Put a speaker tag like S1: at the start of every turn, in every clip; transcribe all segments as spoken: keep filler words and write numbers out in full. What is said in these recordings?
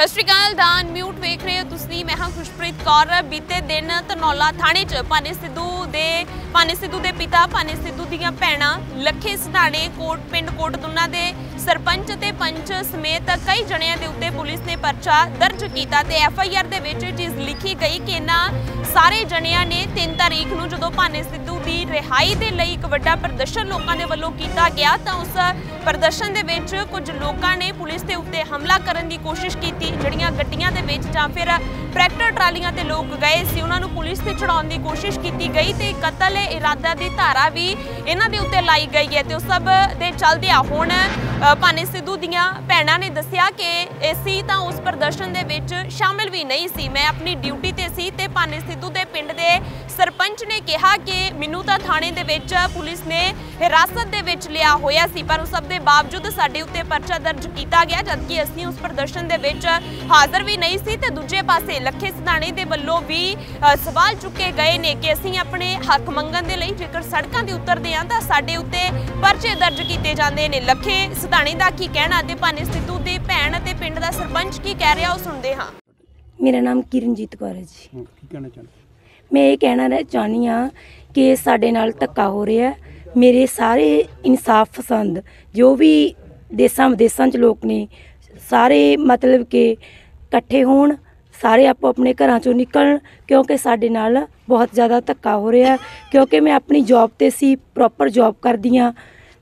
S1: सत श्री अकाल दा अनम्यूट वेख रहे हो तुसीं। मैं हाँ खुशप्रीत कौर। बीते दिन धनौला थाने च भाने सिद्धू दे भाने सिद्धू दे पिता भाने सिद्धू दीआं भैणां लखे सधाणे कोट पिंड कोटदुना दे सरपंच ते पंच समेत कई जणियां दे उत्ते पुलिस ने परचा दर्ज कीता ते एफ आई आर दे विच चीज़ लिखी गई कि इन्हां सारे जणियां ने तीन तारीख नूं जदों भाने सिद्धू दी रिहाई दे लई एक वड्डा प्रदर्शन लोकां दे वल्लों कीता गया तां उस प्रदर्शन दे विच कुछ लोकां ने पुलिस दे उत्ते हमला करन दी कोशिश की। जड़ियां गड्डियां दे विच जां फिर ट्रैक्टर ट्रालियां ते लोग गए सी उन्हां नूं पुलिस ते चढ़ाउण दी कोशिश की गई ते कतल इरादा दी धारा भी इन्हां दे उत्ते लाई गई है। ते उस सब दे चलदिआं हुण भाने सिद्धू दीआं भैणां ने दस्सिया कि असीं तां उस प्रदर्शन दे विच शामिल भी नहीं सी, मैं अपनी ड्यूटी ते सी ते भाने सिद्धू दे पिंड दे सरपंच ने कहा कि मैनूं तां थाणे दे विच पुलिस ने हिरासत दे विच लिया होया सी, पर उस सब दे बावजूद साडे उत्ते परचा दर्ज कीता गया जबकि असीं उस प्रदर्शन दे विच हाज़र भी नहीं सी। ते दूजे पासे लखे सधाणे दे वल्लों भी सवाल चुके गए ने कि असीं अपने हक मंगण दे लई जेकर सड़कां ते उतरदे हां तां साडे उत्ते परचे दर्ज कीते जांदे ने। लखे सधाणे दा की कहना ते भाने सिद्धू दे भैण ते पिंड दा सरपंच की कह रहा ओ सुणदे हां।
S2: मेरा नाम किरणजीत कौर है जी।
S3: की कहना चाहते?
S2: मैं ये कहना चाहनी हाँ कि साडे नाल धक्का हो रहा है। मेरे सारे इंसाफ पसंद जो भी देसां विदेसां च लोग ने सारे मतलब कि इकट्ठे होण, सारे आपो अपने घरां चों निकलन क्योंकि साडे नाल बहुत ज़्यादा धक्का हो रहा है। क्योंकि मैं अपनी जॉब ते सी प्रॉपर जॉब करदी हाँ,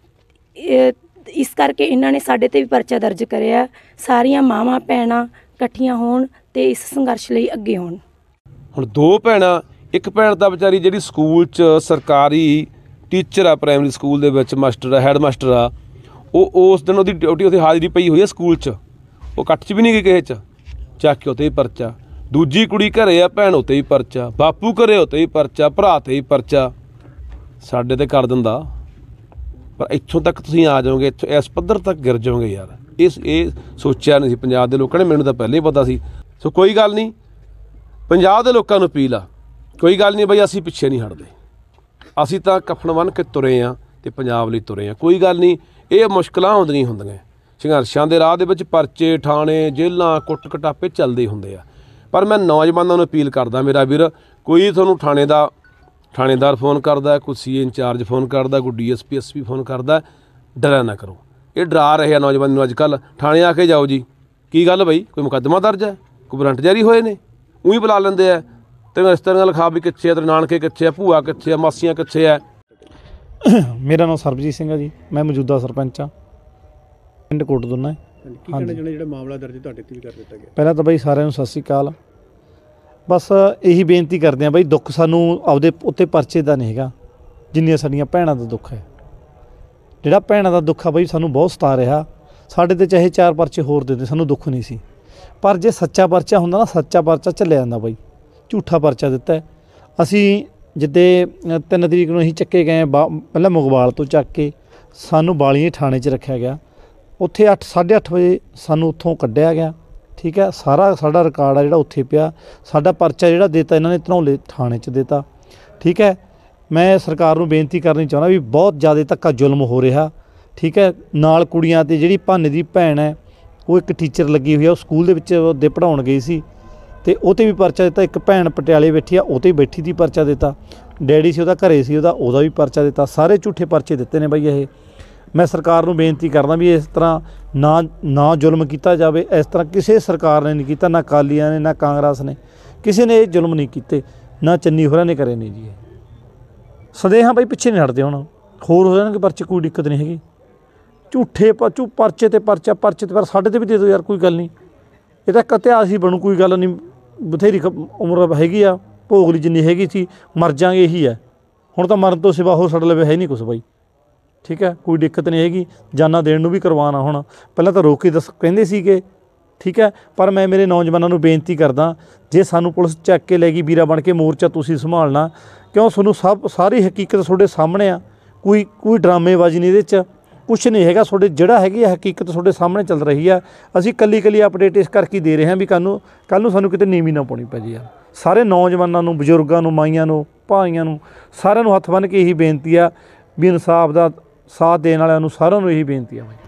S2: इस करके इन्हां ने साडे ते भी परचा दर्ज करिया। सारियां मावां भैणां इकट्ठियां होण ते इस संघर्ष लई अगे होण।
S3: हुण दो भैणां, एक भैण तां विचारी जिहड़ी स्कूल च सरकारी टीचर आ, प्राइमरी स्कूल दे विच मास्टर हैड मास्टर आ, ਉਹ उस दिन ਉਹਦੀ ਡਿਊਟੀ ਉੱਥੇ ਹਾਜ਼ਰੀ ਪਈ ਹੋਈ ਹੈ ਸਕੂਲ 'ਚ, ਉਹ ਕੱਟ 'ਚ ਵੀ ਨਹੀਂ ਗਈ ਕਿਸੇ 'ਚ, ਚੱਕ ਕੇ ਉੱਤੇ ਹੀ ਪਰਚਾ। ਦੂਜੀ ਕੁੜੀ ਘਰੇ ਆ, ਭੈਣ ਉੱਤੇ ਹੀ ਪਰਚਾ, ਬਾਪੂ ਘਰੇ ਉੱਤੇ ਹੀ ਪਰਚਾ, ਭਰਾ 'ਤੇ ਹੀ ਪਰਚਾ, ਸਾਡੇ 'ਤੇ ਕਰ ਦਿੰਦਾ। ਪਰ ਇੱਥੋਂ ਤੱਕ ਤੁਸੀਂ ਆ ਜਾਓਗੇ, ਇੱਥੋਂ ਇਸ ਪੱਧਰ ਤੱਕ ਗਿਰ ਜਾਓਗੇ ਯਾਰ। ਇਸ ਇਹ ਸੋਚਿਆ ਨਹੀਂ ਸੀ ਪੰਜਾਬ ਦੇ ਲੋਕਾਂ ਨੇ, ਮੈਨੂੰ ਤਾਂ ਪਹਿਲੇ ਹੀ ਪਤਾ ਸੀ। ਸੋ ਕੋਈ ਗੱਲ ਨਹੀਂ, ਪੰਜਾਬ ਦੇ ਲੋਕਾਂ ਨੂੰ ਅਪੀਲ ਆ, ਕੋਈ ਗੱਲ ਨਹੀਂ ਬਈ, ਅਸੀਂ ਪਿੱਛੇ ਨਹੀਂ ਹਟਦੇ। ਅਸੀਂ ਤਾਂ ਕਫਨ ਬੰਨ੍ਹ ਕੇ ਤੁਰੇ ਹਾਂ ਅਤੇ ਪੰਜਾਬ ਲਈ ਤੁਰੇ ਹਾਂ। ਕੋਈ ਗੱਲ ਨਹੀਂ, ਇਹ ਮੁਸ਼ਕਿਲਾਂ ਆਉਂਦੀਆਂ ਹੁੰਦੀਆਂ, ਸੰਘਰਸ਼ਾਂ ਦੇ ਰਾਹ ਦੇ ਵਿੱਚ ਪਰਚੇ, ਠਾਣੇ, ਜੇਲ੍ਹਾਂ, ਕੁੱਟ ਕਟਾਪੇ ਚੱਲਦੇ ਹੁੰਦੇ ਆ। ਪਰ ਮੈਂ ਨੌਜਵਾਨਾਂ ਨੂੰ ਅਪੀਲ ਕਰਦਾ, ਮੇਰਾ ਵੀਰ, ਕੋਈ ਤੁਹਾਨੂੰ ਥਾਣੇ ਦਾ ਥਾਣੇਦਾਰ ਫੋਨ ਕਰਦਾ, ਕੋਈ ਸੀ ਏ ਇੰਚਾਰਜ ਫੋਨ ਕਰਦਾ, ਕੋਈ D S P S P phone ਕਰਦਾ, ਡਰਿਆ ਨਾ ਕਰੋ। ਇਹ ਡਰਾ ਰਹੇ ਆ ਨੌਜਵਾਨ ਨੂੰ ਅੱਜ ਕੱਲ੍ਹ। ਥਾਣੇ ਆ ਕੇ ਜਾਓ ਜੀ, ਕੀ ਗੱਲ ਬਈ, ਕੋਈ ਮੁਕੱਦਮਾ ਦਰਜ ਹੈ, ਕੋਈ ਵਾਰੰਟ ਜਾਰੀ ਹੋਏ ਨੇ, ਉਹੀ ਬੁਲਾ ਲੈਂਦੇ ਆ। ਤੈਨੂੰ ਇਸ ਤਰ੍ਹਾਂ ਲਿਖਾ ਵੀ ਕਿੱਥੇ ਆ, ਤੇਰੇ ਨਾਨਕੇ ਕਿੱਥੇ ਆ, ਭੂਆ ਕਿੱਥੇ ਆ, ਮਾਸੀਆਂ ਕਿੱਥੇ ਆ।
S4: मेरा नाम सरबजीत सिंह है जी, मैं मौजूदा सरपंच हाँ पिंड कोटदुना।
S3: मामला दर्ज तुहाडे ते भी कर दित्ता गया।
S4: पहला तो बई सारिਆਂ ਨੂੰ ਸਤਿ ਸ਼੍ਰੀ ਅਕਾਲ। बस यही बेनती करते हैं बई, दुख सानू आपदे उत्ते परचे दा नहीं हैगा जिन्नियां साडियां भैणां दा दुख है। जिहड़ा भैणां दा दुख है बई सानू बहुत सता रहा। साडे ते चाहे चार परचे होर दे दे, सानू दुख नहीं सी, पर जे सच्चा परचा हुंदा ना, सच्चा परचा झल्लिया जांदा बई। झूठा परचा दिता है असीं जिद्दे तीन तरीक नूं असीं चक्के गए, बा पहले मुगवाल तो चक के सानू बालीए थाने च रखा गया। उत्थे अठ साढ़े अठ बजे सानू उत्थों कढ़िया गया। ठीक है, सारा साडा रिकॉर्ड आ जिहड़ा उत्थे पिया, साडा परचा जिहड़ा देता इन्हां ने धनौले थाने च देता। ठीक है, मैं सरकार नूं बेनती करनी चाहुंदा भी बहुत ज़्यादा धक्का जुल्म हो रहा। ठीक है, नाल कुड़ियां ते जिहड़ी भाने दी भैण है वो एक टीचर लगी हुई है, वो स्कूल दे विच दे पढ़ाउण गई सी ते उते भी परचा दिता। एक भैन पटियाले बैठी आ, उते बैठी थी, परचा दिता। डैडी से उहदा घरे सी, उहदा उहदा भी परचा दिता। सारे झूठे परचे दिते ने बई। ये मैं सरकार नूं बेनती करदा भी इस तरह ना ना जुल्म किया जाए। इस तरह किसी सरकार ने नहीं किया, ना अकालियां ने, ना कांग्रेस ने, किसी ने जुल्म नहीं किए, ना चन्नी होरां ने करे नहीं जी। सदेहां बई पिछे नहीं हटदे, हुण होर हो जाणगे परचे, कोई दिक्कत नहीं हैगी। झूठे झू परचे ते परचा परचे ते पर साडे ते भी दे दो यार, कोई गल नहीं। ये तो एक इतिहास ही बनू, कोई गल नहीं। बथेरी उम्र हैगी आ, भोगली जिन्नी हैगी सी, मर जाएंगे यही है। हुण तां मरन तो सिवा होर साडे लवे है नहीं कुछ बई। ठीक है, कोई दिक्कत नहीं हैगी, जाना देण नूं भी करवाना। हुण पहलां तां रोक के दस कहिंदे सीगे। ठीक है, पर मैं मेरे नौजवानों नूं बेनती करदा, जे सानू पुलिस चक के लै गई, वीरा बन के मोर्चा तुसीं संभालना, क्यों तुहानूं सब सारी हकीकत तुहाडे सामने आ। कोई कोई ड्रामेबाजी नहीं इहदे च, कुछ नहीं हैगा। तुहाडे जिहड़ा हैगी हकीकत तुहाडे सामने चल रही है। असीं कल्ली कल्ली अपडेट इस करके दे रहे हैं भी कल नूं कल नूं सानूं किते नीवी ना पाउणी पै जी यार। सारे नौजवानों नूं, बजुर्गां नूं, माईआं नूं, भाईआं नूं, सारिਆਂ ਨੂੰ हत्थ बन के यही बेनती आ भी इंसाफ दा साथ देने वालिਆਂ ਨੂੰ सारिਆਂ ਨੂੰ यही बेनती है।